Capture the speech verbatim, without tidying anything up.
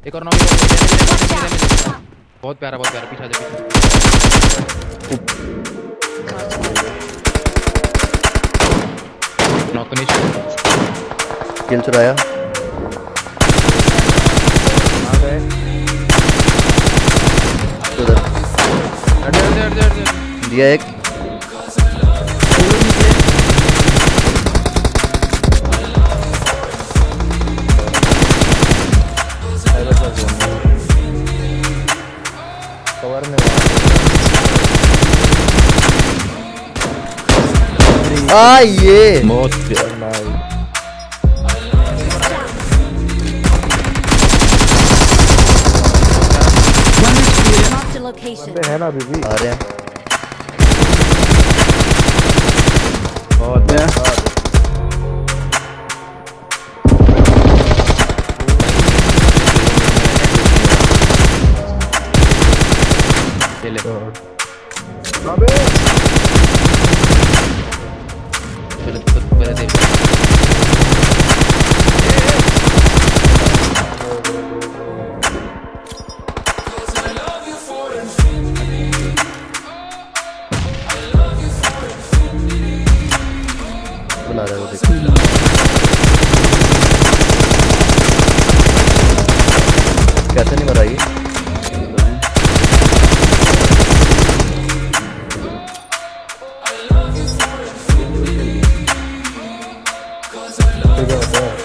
एक और नॉक, बहुत प्यारा बहुत प्यारा। पीछे आ जा पीछे। Knock finish. किल चुराया। आ गए उधर हट जा हट जा हट जा। दिया एक। कवर में आ ये बहुत बंदे हैं ना अभी भी। आ रहे हैं। बहुत है। चले अबे चलो तो पहले दे। बुला रहा है वो देखो। कैसे नहीं मरा ये? ठीक है